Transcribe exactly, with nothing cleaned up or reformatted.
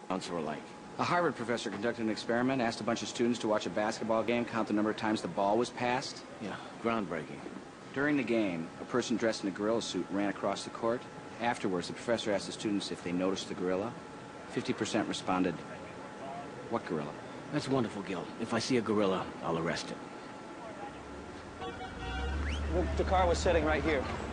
Sounds were like. A Harvard professor conducted an experiment, asked a bunch of students to watch a basketball game, count the number of times the ball was passed. Yeah, groundbreaking. During the game, a person dressed in a gorilla suit ran across the court. Afterwards, the professor asked the students if they noticed the gorilla. fifty percent responded, "What gorilla?" That's wonderful, Gil. If I see a gorilla, I'll arrest it. The car was sitting right here.